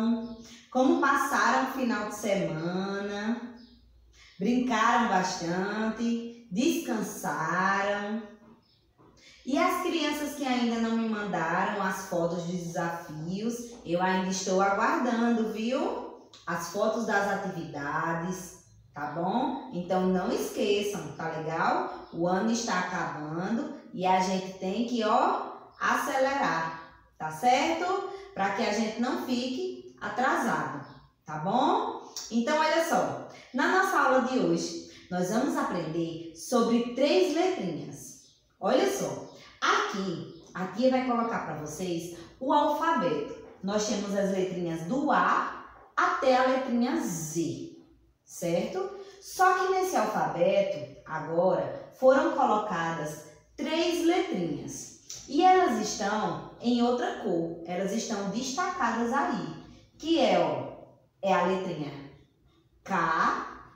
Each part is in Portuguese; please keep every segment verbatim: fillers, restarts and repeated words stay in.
estão? Como passaram o final de semana? Brincaram bastante? Descansaram? E as crianças que ainda não me mandaram as fotos dos desafios, eu ainda estou aguardando, viu? As fotos das atividades, tá bom? Então não esqueçam, tá legal? O ano está acabando e a gente tem que, ó, acelerar, tá certo? Para que a gente não fique atrasado, tá bom? Então olha só, na nossa aula de hoje nós vamos aprender sobre três letrinhas. Olha só, aqui a tia vai colocar para vocês o alfabeto. Nós temos as letrinhas do A até a letrinha Z, certo? Só que nesse alfabeto, agora, foram colocadas três letrinhas. E elas estão em outra cor, elas estão destacadas aí, que é, ó, é a letrinha K,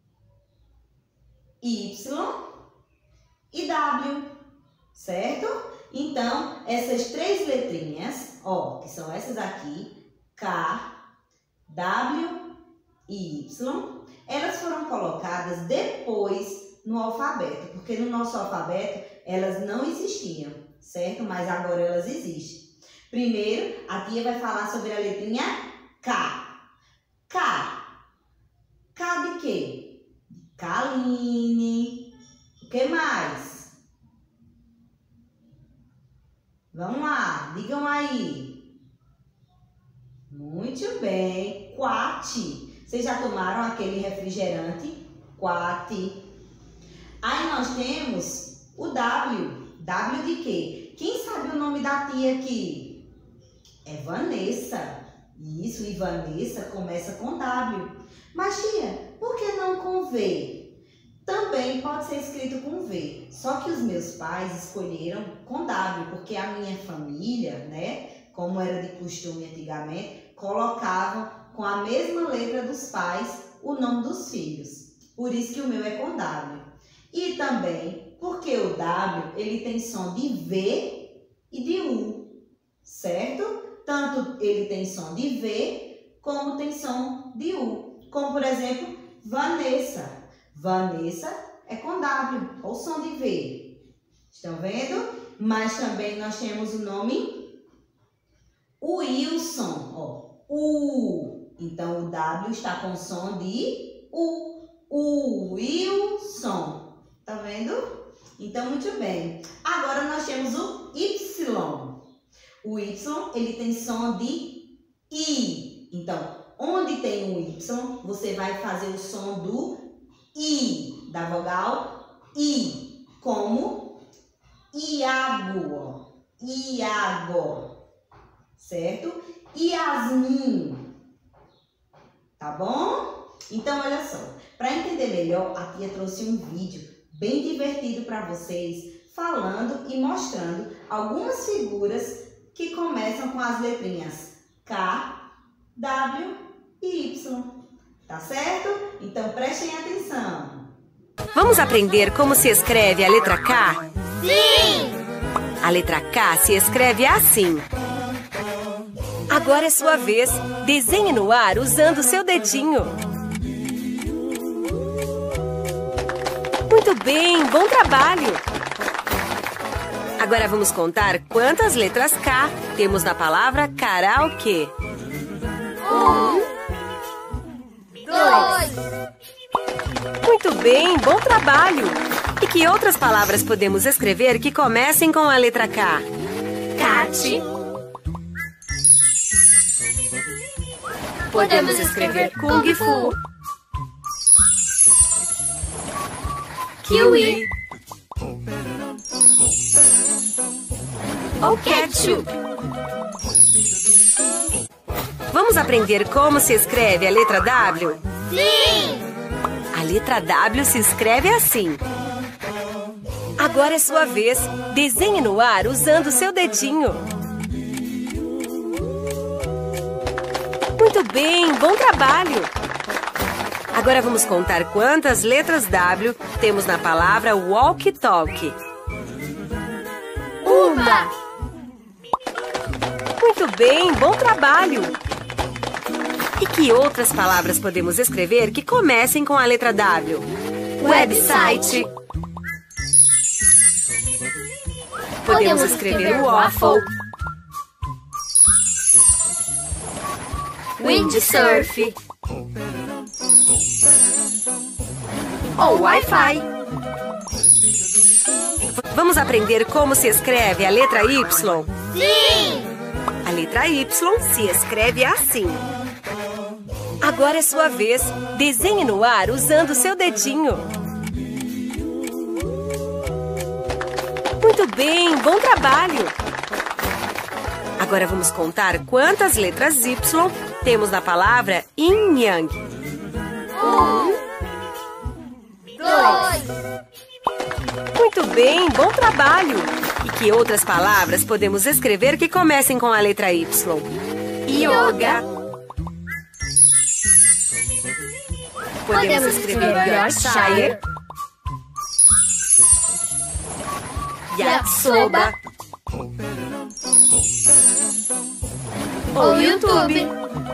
Y e W, certo? Então, essas três letrinhas, ó, que são essas aqui, K, W e Y, elas foram colocadas depois no alfabeto, porque no nosso alfabeto elas não existiam, certo? Mas agora elas existem. Primeiro, a tia vai falar sobre a letrinha K. K. K de quê? Kaline. O que mais? Vamos lá, digam aí. Muito bem. Quat. Vocês já tomaram aquele refrigerante? Quat. Aí nós temos o W. W de quê? Quem sabe o nome da tia aqui? É Vanessa. Isso, e Vanessa começa com W. Mas tia, por que não com V? Também pode ser escrito com V. Só que os meus pais escolheram com W, porque a minha família, né, como era de costume antigamente, colocavam com a mesma letra dos pais o nome dos filhos. Por isso que o meu é com W. E também porque o W, ele tem som de V e de U, certo? Tanto ele tem som de V, como tem som de U. Como, por exemplo, Vanessa. Vanessa é com W, ou som de V. Estão vendo? Mas também nós temos o nome Wilson, ó. U. Então, o W está com som de U. U. Wilson. Tá vendo? Então, muito bem. Agora, nós temos o Y. O Y, ele tem som de I. Então, onde tem o Y, você vai fazer o som do I, da vogal I, como Iago, ó. Iago, certo? Yasmin, tá bom? Então, olha só, para entender melhor, a tia trouxe um vídeo bem divertido para vocês, falando e mostrando algumas figuras que começam com as letrinhas K, W e Y. Tá certo? Então prestem atenção. Vamos aprender como se escreve a letra K? Sim! A letra K se escreve assim. Agora é sua vez. Desenhe no ar usando seu dedinho. Muito bem, bom trabalho! Agora vamos contar quantas letras K temos na palavra karaokê. Um, dois. Muito bem, bom trabalho! E que outras palavras podemos escrever que comecem com a letra K? Cat. Podemos escrever Kung Fu, Kiwi ou Ketchup. Vamos aprender como se escreve a letra W? Sim! A letra W se escreve assim. Agora é sua vez. Desenhe no ar usando seu dedinho. Muito bem, bom trabalho! Agora vamos contar quantas letras W temos na palavra walkie-talkie. Uma. Muito bem, bom trabalho! E que outras palavras podemos escrever que comecem com a letra W? Website. Podemos escrever waffle. Windsurf. Ou Wi-Fi. Vamos aprender como se escreve a letra Y? Sim! A letra Y se escreve assim. Agora é sua vez. Desenhe no ar usando seu dedinho. Muito bem, bom trabalho! Agora vamos contar quantas letras Y temos na palavra yin yang. Um, dois, Muito bem, bom trabalho! E que outras palavras podemos escrever que comecem com a letra Y? Yoga. Podemos escrever Yorkshire. Yakisoba. Ou YouTube.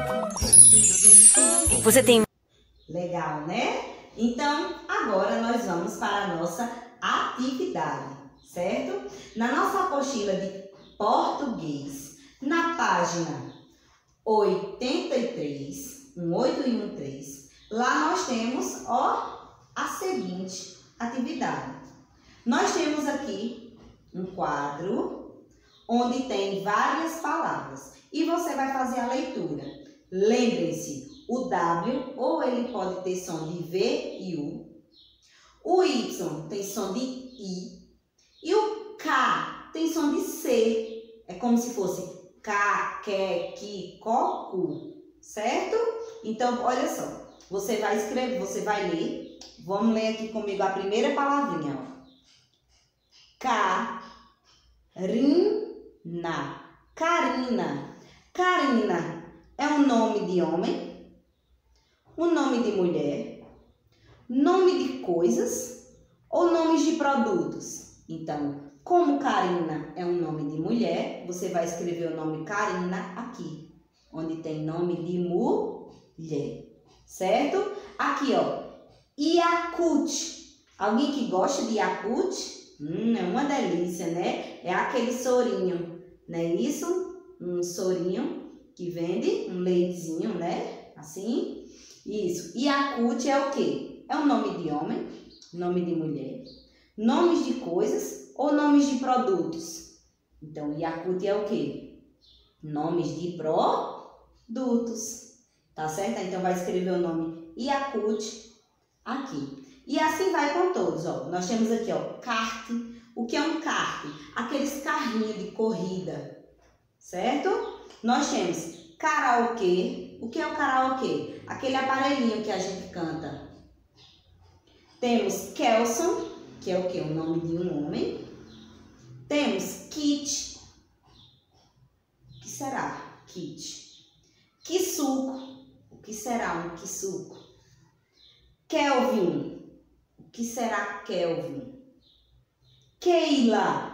Você tem... Legal, né? Então, agora nós vamos para a nossa atividade, certo? Na nossa apostila de português, na página oitenta e três, um oito e um três, lá nós temos, ó, a seguinte atividade. Nós temos aqui um quadro onde tem várias palavras e você vai fazer a leitura. Lembrem-se, o W ou ele pode ter som de V e U, o Y tem som de I e o K tem som de C. É como se fosse K, Q, Ki, Ko, Ku, certo? Então, olha só, você vai escrever, você vai ler. Vamos ler aqui comigo a primeira palavrinha, ó. Carina. Carina. Carina é um nome de homem, um nome de mulher, nome de coisas ou nomes de produtos. Então, como Carina é um nome de mulher, você vai escrever o nome Carina aqui, onde tem nome de mulher, certo? Aqui, ó, Yakult. Alguém que gosta de Yakult? Hum, é uma delícia, né? É aquele sorinho, não é isso? Um sorinho que vende, um leitezinho, né? Assim, isso. Yakult é o quê? É um nome de homem, nome de mulher, nomes de coisas ou nomes de produtos. Então, Yakult é o quê? Nomes de produtos, tá certo? Então, vai escrever o nome Yakult aqui. E assim vai com todos, ó. Nós temos aqui, ó, kart. O que é um kart? Aqueles carrinhos de corrida, certo? Nós temos karaokê. O que é o karaokê? Aquele aparelhinho que a gente canta. Temos Kelson, que é o que? O nome de um homem. Temos kit. O que será? Kit. Kisuko. O que será um kisuko? Kelvin. O que será Kelvin? Keila.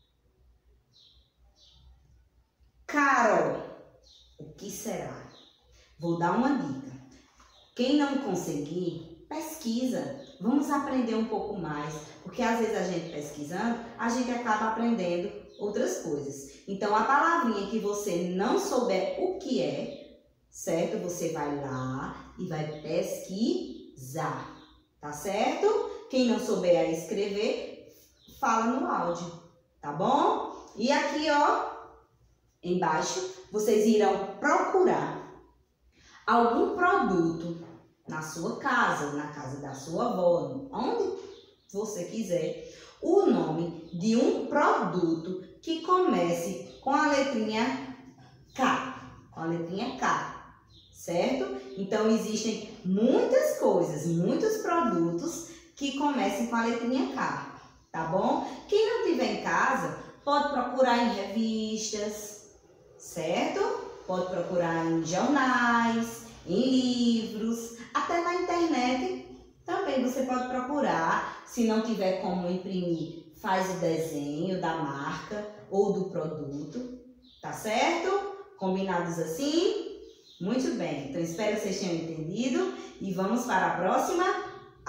Carol. O que será? Vou dar uma dica. Quem não conseguir, pesquisa. Vamos aprender um pouco mais. Porque às vezes a gente pesquisando, a gente acaba aprendendo outras coisas. Então, a palavrinha que você não souber o que é, certo? Você vai lá e vai pesquisar. Tá certo? Quem não souber escrever, fala no áudio, tá bom? E aqui, ó, embaixo, vocês irão procurar algum produto na sua casa, na casa da sua avó, onde você quiser, o nome de um produto que comece com a letrinha K, com a letrinha K. Certo? Então, existem muitas coisas, muitos produtos que comecem com a letrinha K, tá bom? Quem não tiver em casa, pode procurar em revistas, certo? Pode procurar em jornais, em livros, até na internet também você pode procurar. Se não tiver como imprimir, faz o desenho da marca ou do produto, tá certo? Combinados assim? Muito bem, então espero que vocês tenham entendido e vamos para a próxima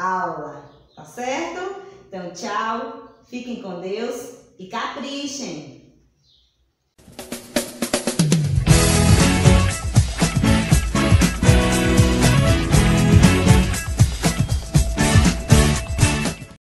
aula, tá certo? Então, tchau, fiquem com Deus e caprichem!